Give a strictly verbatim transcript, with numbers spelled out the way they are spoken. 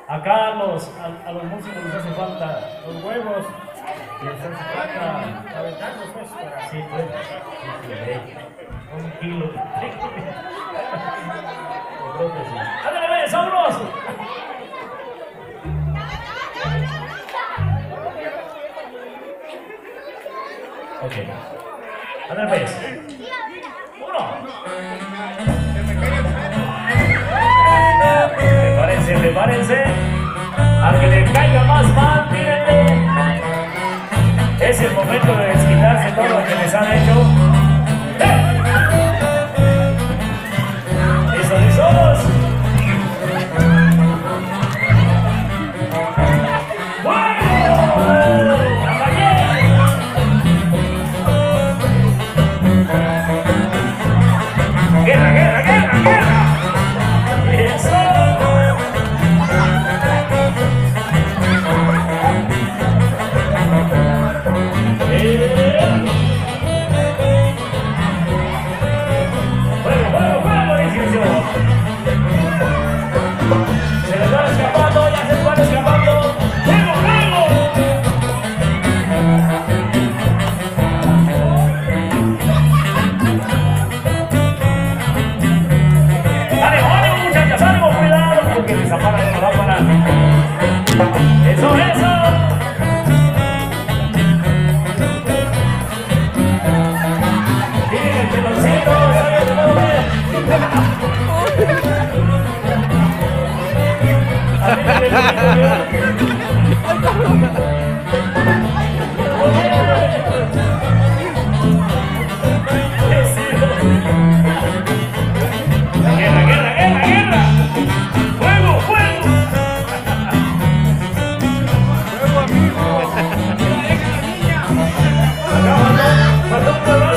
Acá a los, a, a los músicos les hace falta los huevos y les hace falta aventarlos, pues, para así, pues, un kilo. Yo creo que sí. ¡Ándale, ves, vámonos! Ok. Ándale, ves. Uno. Prepárense, prepárense. A que le caiga más mal, mírenle. Es el momento de desquitarse todo lo que les han hecho. ¡Eh! ¡Listos, listos! ¡Guerra, guerra, guerra, guerra! ¡Eso! ¡Eh! ¡Fuego, fuego, fuego, edificio! ¡Se les van escapando, ya se les van escapando! ¡Fuego, fuego! ¡Ánimo, ánimo, muchachos! ¡Ánimo, cuidado! Porque les apagan la lámpara. ¡Eso, eso! ¡Miren el peloncito! ¡Sale de nuevo! ¡Guerra, guerra, guerra, guerra! ¡Fuego, fuego! ¡Fuego, amigo! ¡Acá, faltó un